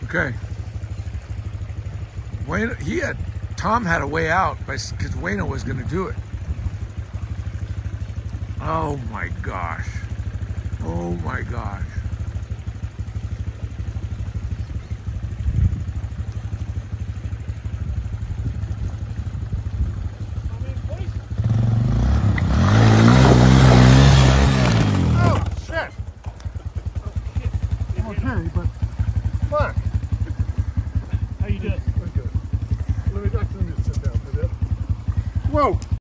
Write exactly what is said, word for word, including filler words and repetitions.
Okay. Wayne, he had, Tom had a way out because Wayno was going to do it. Oh my gosh. Oh my gosh. Oh, shit. Okay, but fuck. How you doing? I'm good. Let me, let me sit down for a bit. Whoa.